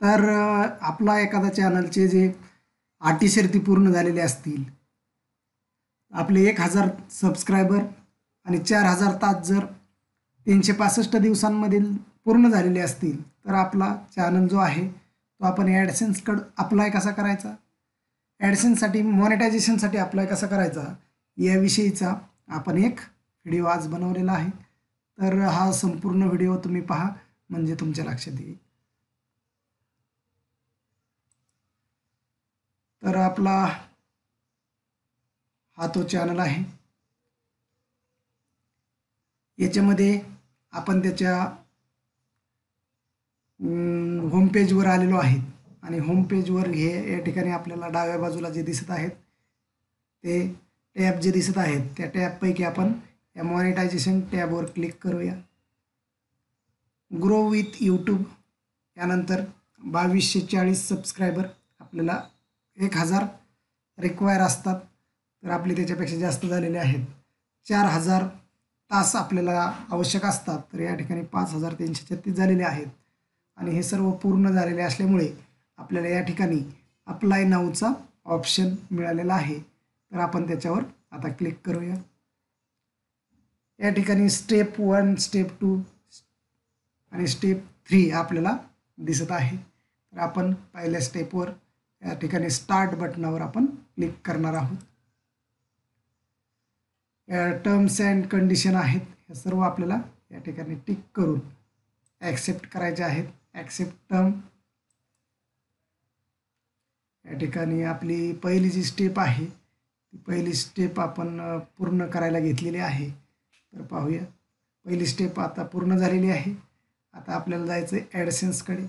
तर आपला एखादा चॅनलचे जे अटी शर्ती पूर्ण झालेले असतील, आपले 1000 सबस्क्रायबर आणि 4000 तास जर 365 दिवसांमधील पूर्ण झालेले असतील, तर आपला चॅनल जो आहे तो आपण ॲडसेन्सकडं अप्लाय कसा करायचा, ॲडसेन्ससाठी मॉनिटायझेशनसाठी अप्लाय कसा करायचा याविषयीचा आपण एक व्हिडिओ आज बनवलेला आहे. तर हा संपूर्ण व्हिडिओ तुम्ही पहा, म्हणजे तुमच्या लक्षात येईल. तर आपला हा तो चॅनल आहे. याच्यामध्ये आपण त्याच्या होम पेजवर आलेलो आहे आणि होम पेजवर हे या ठिकाणी आपल्याला डाव्या बाजूला जे दिसत आहेत ते टॅब जे दिसत आहेत त्या टॅबपैकी आपण या मॉनिटायझेशन टॅबवर क्लिक करूया. ग्रो विथ यूट्यूब, यानंतर 2240 सबस्क्रायबर, आपल्याला 1000 रिक्वायर असतात, तर आपले त्याच्यापेक्षा जास्त झालेले आहेत. 4000 तास आपल्याला आवश्यक असतात, तर या ठिकाणी 5336 झालेले आहेत आणि हे सर्व पूर्ण झालेले असल्यामुळे आपल्याला या ठिकाणी अप्लाय नाऊचा ऑप्शन मिळालेला आहे. तर आपण त्याच्यावर आता क्लिक करूया. या ठिकाणी स्टेप 1, स्टेप 2 आणि स्टेप 3 आपल्याला दिसत आहे. तर आपण पहिल्या स्टेपवर या ठिकाणी स्टार्ट बटनावर आपण क्लिक करणार आहोत. या टर्म्स अँड कंडिशन आहेत, हे सर्व आपल्याला या ठिकाणी टिक करून ॲक्सेप्ट करायचे आहेत. ॲक्सेप्ट टर्म, या ठिकाणी आपली पहिली जी स्टेप आहे ती पहिली स्टेप आपण पूर्ण करायला घेतलेली आहे. तर पाहूया, पहिली स्टेप आता पूर्ण झालेली आहे. आता आपल्याला जायचं आहे ॲडसेन्सकडे.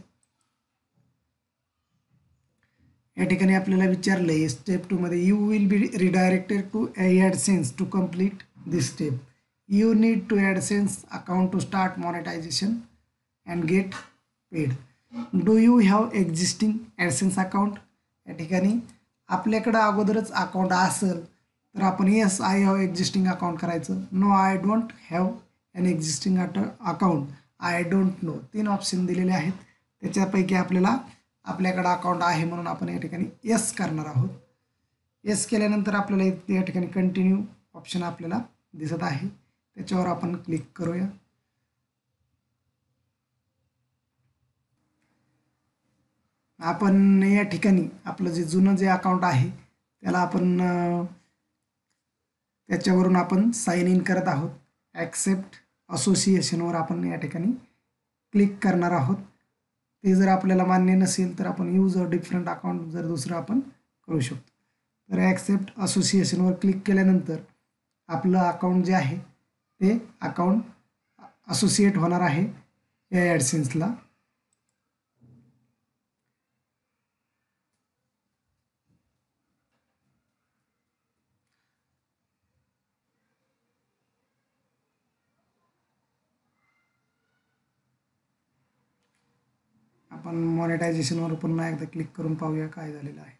या ठिकाणी आपल्याला विचारलं आहे स्टेप 2 मध्ये, you will be redirected to AdSense to complete this step. You need to AdSense account to start monetisation and get paid. Do you have existing AdSense account. या ठिकाणी आपल्याकडं अगोदरच अकाउंट असेल तर आपण yes I have existing account करायचं. No I don't have an existing account, I don't know, 3 option दिलेले आहेत. त्याच्यापैकी आपल्याकडं अकाउंट आहे म्हणून आपण या ठिकाणी येस करणार आहोत. येस केल्यानंतर आपल्याला या ठिकाणी कंटिन्यू ऑप्शन आपल्याला दिसत आहे, त्याच्यावर आपण क्लिक करूया. आपण या ठिकाणी आपलं जे जुनं जे अकाउंट आहे त्याला आपण त्याच्यावरून आपण साइन इन करत आहोत. ॲक्सेप्ट असोसिएशनवर आपण या ठिकाणी क्लिक करणार आहोत. ते जर आपल्याला मान्य नसेल तर आपण यूज अ डिफरंट अकाउंट जर दुसरं आपण करू शकतो. तर ॲक्सेप्ट असोसिएशनवर क्लिक केल्यानंतर आपलं अकाउंट जे आहे ते अकाउंट असोसिएट होणार आहे या ॲडसेन्सला. आपण मॉनिटायझेशनवर पुन्हा एकदा क्लिक करून पाहूया काय झालेलं आहे.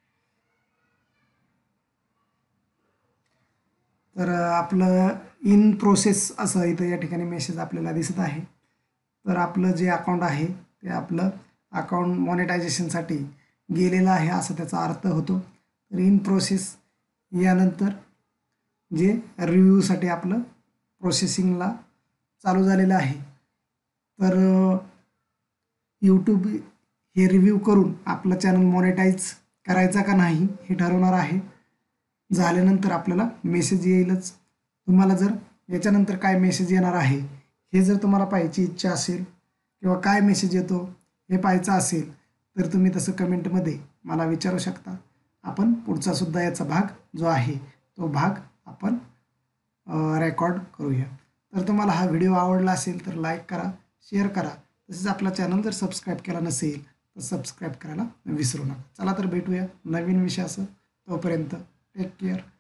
तर आपलं इन प्रोसेस असं इथं या ठिकाणी मेसेज आपल्याला दिसत आहे. तर आपलं जे अकाउंट आहे ते आपलं अकाउंट मॉनिटायझेशनसाठी गेलेलं आहे असं त्याचा अर्थ होतो. तर इन प्रोसेस यानंतर जे रिव्ह्यूसाठी आपलं प्रोसेसिंगला चालू झालेलं आहे. तर यूट्यूब हे रिव्ह्यू करून आपलं चॅनल मॉनिटाईज करायचा का नाही हे ठरवणार आहे. झाल्यानंतर आपल्याला मेसेज येईलच. तुम्हाला जर याच्यानंतर काय मेसेज येणार आहे हे जर तुम्हाला पाहायची इच्छा असेल किंवा काय मेसेज येतो हे पाहायचं असेल तर तुम्ही तसं कमेंटमध्ये मला विचारू शकता. आपण पुढचासुद्धा याचा भाग जो आहे तो भाग आपण रेकॉर्ड करूया. तर तुम्हाला हा व्हिडिओ आवडला असेल तर लाईक करा, शेअर करा. तसेच आपला चॅनल जर सबस्क्राईब केला नसेल तर सबस्क्राईब करायला विसरू नका. चला तर भेटूया नवीन विषयासह. तोपर्यंत टेक केअर.